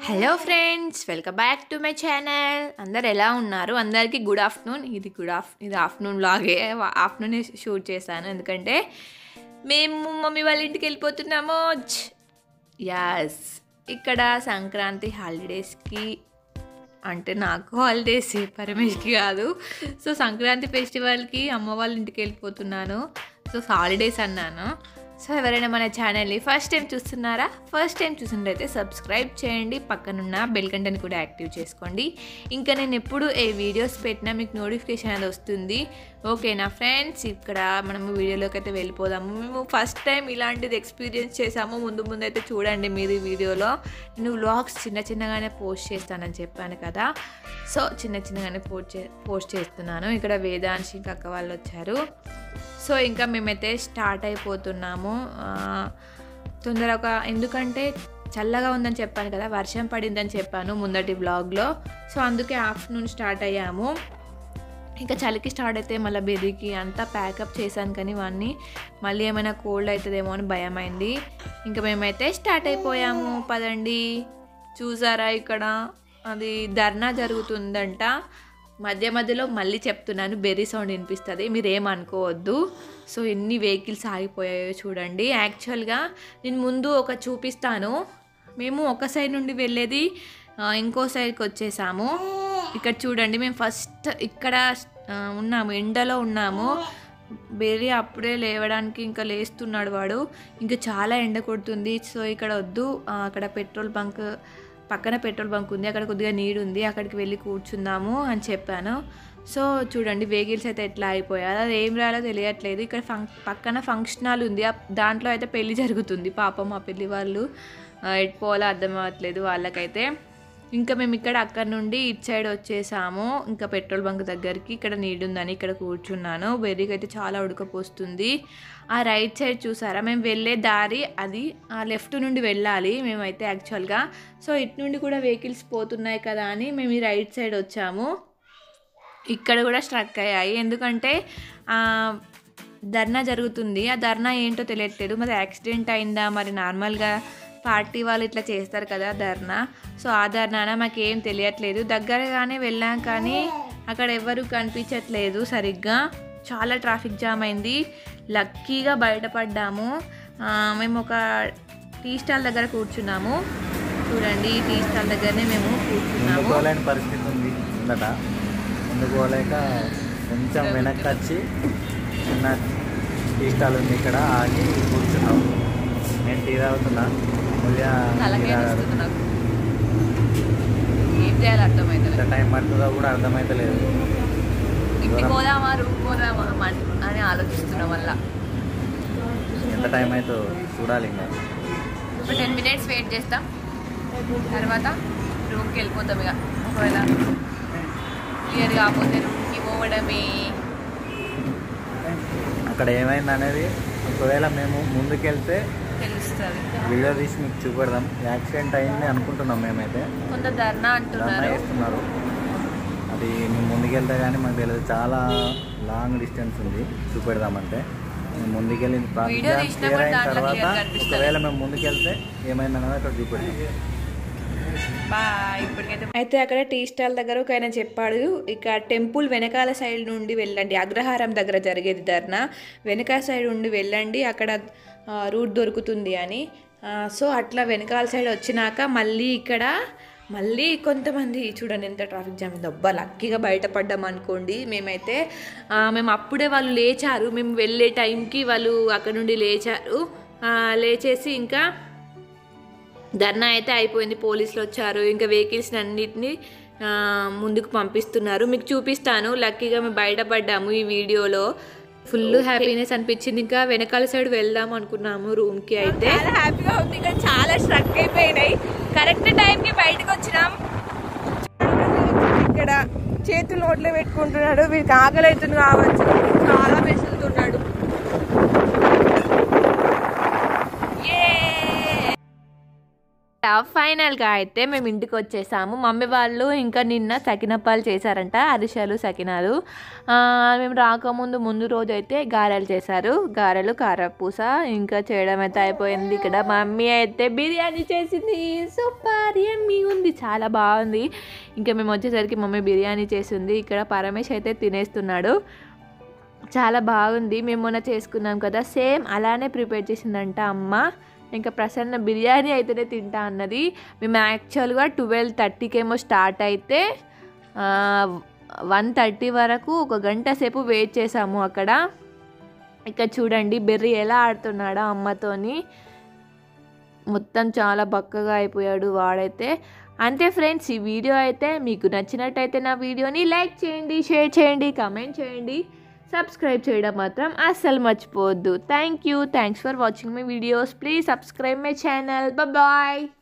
Hello friends, welcome back to my channel. అందరు ఎలా ఉన్నారు? అందరికీ గుడ్ ఆఫ్టర్నూన్. ఇది ఆఫ్టర్నూన్ లాగే ఆఫ్టర్నూన్ షూట్ చేశాను, ఎందుకంటే మేము మమ్మీ వాళ్ళ ఇంటికి వెళ్ళిపోతున్నాము. యాస్, ఇక్కడ సంక్రాంతి హాలిడేస్కి, అంటే నాకు హాలిడేస్, పరమేష్కి కాదు. సో సంక్రాంతి ఫెస్టివల్కి అమ్మ వాళ్ళ ఇంటికి వెళ్ళిపోతున్నాను. సో హాలిడేస్ అన్నాను. సో ఎవరైనా మన ఛానల్ని ఫస్ట్ టైం చూస్తున్నారా? ఫస్ట్ టైం చూసినట్లయితే సబ్స్క్రైబ్ చేయండి, పక్కనున్న బెల్ గంటని కూడా యాక్టివ్ చేసుకోండి. ఇంకా నేను ఎప్పుడు ఏ వీడియోస్ పెట్టినా మీకు నోటిఫికేషన్ అనేది వస్తుంది. ఓకేనా ఫ్రెండ్స్? ఇక్కడ మనము వీడియోలోకి అయితే వెళ్ళిపోదాము. మేము ఫస్ట్ టైం ఇలాంటిది ఎక్స్పీరియన్స్ చేసాము. ముందు అయితే చూడండి మీరు ఈ వీడియోలో. నేను వ్లాగ్స్ చిన్నగానే పోస్ట్ చేస్తానని చెప్పాను కదా. సో చిన్నగానే పోస్ట్ చేస్తున్నాను. ఇక్కడ వేదాంశి ఇంకా అక్క వాళ్ళు వచ్చారు. సో ఇంకా మేమైతే స్టార్ట్ అయిపోతున్నాము తొందరగా, ఎందుకంటే చల్లగా ఉందని చెప్పాను కదా, వర్షం పడిందని చెప్పాను ముందటి బ్లాగ్లో. సో అందుకే ఆఫ్టర్నూన్ స్టార్ట్ అయ్యాము. ఇంకా చలికి స్టార్ట్ అయితే మళ్ళీ బెదికి అంతా ప్యాకప్ చేశాను, కానీ ఇవన్నీ మళ్ళీ ఏమైనా కోల్డ్ అవుతుందేమో అని భయమైంది. ఇంకా మేమైతే స్టార్ట్ అయిపోయాము. పదండి. చూసారా, ఇక్కడ అది ధర్నా జరుగుతుందంట. మధ్యలో మళ్ళీ చెప్తున్నాను, బెర్రీ సౌండ్ వినిపిస్తుంది, మీరు ఏమనుకోవద్దు. సో ఎన్ని వెహికల్స్ ఆగిపోయాయో చూడండి. యాక్చువల్గా నేను ముందు ఒక చూపిస్తాను. మేము ఒక సైడ్ నుండి వెళ్ళేది ఇంకో సైడ్కి వచ్చేసాము. ఇక్కడ చూడండి, మేము ఫస్ట్ ఇక్కడ ఉన్నాము, ఎండలో ఉన్నాము. బెర్రీ అప్పుడే లేవడానికి ఇంకా లేస్తున్నాడు వాడు. ఇంకా చాలా ఎండ కొడుతుంది. సో ఇక్కడ వద్దు, అక్కడ పక్కన పెట్రోల్ బంక్ ఉంది, అక్కడ కొద్దిగా నీడు ఉంది, అక్కడికి వెళ్ళి కూర్చుందాము అని చెప్పాను. సో చూడండి వెహికల్స్ అయితే ఎట్లా అయిపోయాయి, అది ఏం రాయాలో తెలియట్లేదు. ఇక్కడ పక్కన ఫంక్షన్ హాల్ ఉంది, దాంట్లో అయితే పెళ్ళి జరుగుతుంది. పాపం మా పెళ్ళి వాళ్ళు ఎట్టుకోవాలో అర్థం అవ్వట్లేదు వాళ్ళకైతే. ఇంకా మేము అక్కడ నుండి ఇటు సైడ్ వచ్చేసాము, ఇంకా పెట్రోల్ బంక్ దగ్గరికి. ఇక్కడ నీడుందని ఇక్కడ కూర్చున్నాను. బెర్రీకి అయితే చాలా ఉడకపోస్తుంది. ఆ రైట్ సైడ్ చూసారా, మేము వెళ్ళే దారి అది ఆ లెఫ్ట్ నుండి వెళ్ళాలి మేమైతే యాక్చువల్గా. సో ఇటు నుండి కూడా వెహికల్స్ పోతున్నాయి కదా అని మేము ఈ రైట్ సైడ్ వచ్చాము. ఇక్కడ కూడా స్ట్రక్ అయ్యాయి, ఎందుకంటే ధర్నా జరుగుతుంది. ఆ ధర్నా ఏంటో తెలియట్లేదు, మరి యాక్సిడెంట్ అయిందా, మరి నార్మల్గా పార్టీ వాళ్ళు ఇట్లా చేస్తారు కదా ధర్నా. సో ఆ ధర్నానా మాకేం తెలియట్లేదు. దగ్గరగానే వెళ్ళాం కానీ అక్కడ ఎవరు కనిపించట్లేదు సరిగ్గా. చాలా ట్రాఫిక్ జామ్ అయింది. లక్కీగా బయటపడ్డాము. మేము ఒక టీ స్టాల్ దగ్గర కూర్చున్నాము. చూడండి, ఈ టీ స్టాల్ దగ్గరనే మేము కూర్చున్నాము. పరిస్థితి ఉంది ఉందట, అందుకోలేక కొంచెం వెనక్కి వచ్చి చిన్న టీ స్టాల్ ఉంది, ఇక్కడ ఆగి కూర్చున్నాము. నేను టీ తాగుతున్నా, ఏం చేయాలి అర్థమైతే, టైం పడుతుందో కూడా అర్థమైతలేదు. ఇంటికి పోదామా, రూమ్ పోదామా అని ఆలోచిస్తున్నాం. వల్ల ఎంత టైం అవుతుందో చూడాలి. ఇంకా ఒక 10 minutes వెయిట్ చేస్తాం, తర్వాత రూమ్కి వెళ్ళిపోతాం. ఇక ఒకవేళ క్లియర్ కాకపోతే రూమ్కి పోవడమే. అక్కడ ఏమైంది అనేది ఒకవేళ మేము ముందుకెళ్తే తెలుస్తుంది, వీడియో తీసి మీకు చూపెడదాం. యాక్సిడెంట్ అయింది అనుకుంటున్నాం మేమైతే. కొంత ధర్నా చేస్తున్నారు, అది మేము ముందుకెళ్తే కానీ మాకు తెలియదు. చాలా లాంగ్ డిస్టెన్స్ ఉంది, చూపెడదామంటే మేము ముందుకెళ్ళిన తర్వాత ఒకవేళ మేము ముందుకెళ్తే ఏమైందన్నది అక్కడ చూపెడతాం. అయితే అక్కడ టీ స్టాల్ దగ్గర ఒక ఆయన చెప్పాడు, ఇక టెంపుల్ వెనకాల సైడ్ నుండి వెళ్ళండి, అగ్రహారం దగ్గర జరిగేది ధర్నా, వెనకాల సైడ్ నుండి వెళ్ళండి, అక్కడ రూట్ దొరుకుతుంది అని. సో అట్లా వెనకాల సైడ్ వచ్చినాక మళ్ళీ కొంతమంది చూడండి ఎంత ట్రాఫిక్ జామ్ అయింది. అబ్బా లక్కీగా బయటపడ్డాం అనుకోండి. మేము అప్పుడే వాళ్ళు లేచారు, మేము వెళ్ళే టైంకి వాళ్ళు అక్కడ నుండి లేచారు. లేచేసి ఇంకా ధర్నా అయితే అయిపోయింది. పోలీసులు వచ్చారు, ఇంకా వెహికల్స్ని అన్నిటినీ ముందుకు పంపిస్తున్నారు. మీకు చూపిస్తాను. లక్కీగా మేము బయటపడ్డాము. ఈ వీడియోలో ఫుల్ హ్యాపీనెస్ అనిపించింది. ఇంకా వెనకాల సైడ్ వెళ్దాం అనుకున్నాము రూమ్కి. అయితే చాలా హ్యాపీగా ఉంది, ఇంకా చాలా స్ట్రక్ అయిపోయినాయి. కరెక్ట్ టైంకి బయటకు వచ్చినాం. ఇక్కడ చేతులు నోట్లో పెట్టుకుంటున్నాడు, వీడికి ఆకలి అవుతుంది కావచ్చు, చాలా మెసులుతున్నాడు. ఫైనల్గా అయితే మేము ఇంటికి వచ్చేసాము. మమ్మీ వాళ్ళు ఇంకా నిన్న సకినప్పాలు చేశారంట, అరిసెలు సకినాలు. మేము ముందు రోజు అయితే గారెలు చేశారు, గారెలు కారపూస ఇంకా చేయడం అయితే అయిపోయింది. ఇక్కడ మమ్మీ అయితే బిర్యానీ చేసింది, సూపర్ యమ్మీ ఉంది. బాగుంది, చాలా బాగుంది. ఇంకా మేము వచ్చేసరికి మమ్మీ బిర్యానీ చేసింది. ఇక్కడ పరమేష్ అయితే తినేస్తున్నాడు. చాలా బాగుంది. మేము మొన్న చేసుకున్నాం కదా, సేమ్ అలానే ప్రిపేర్ చేసిందంట అమ్మ. ఇంకా ప్రసన్న బిర్యానీ అయితేనే తింటా అన్నది. మేము యాక్చువల్గా 12:30కేమో స్టార్ట్ అయితే 1:30 వరకు ఒక గంట సేపు వెయిట్ చేసాము అక్కడ. ఇక్కడ చూడండి బెర్రీ ఎలా ఆడుతున్నాడో అమ్మతోని. మొత్తం చాలా బక్కగా అయిపోయాడు వాడైతే. అంతే ఫ్రెండ్స్, ఈ వీడియో అయితే మీకు నచ్చినట్టయితే నా వీడియోని లైక్ చేయండి, షేర్ చేయండి, కామెంట్ చేయండి, సబ్స్క్రైబ్ చేయడం మాత్రం అస్సలు మర్చిపోవద్దు. Thanks for watching my videos. Please subscribe my channel. Bye.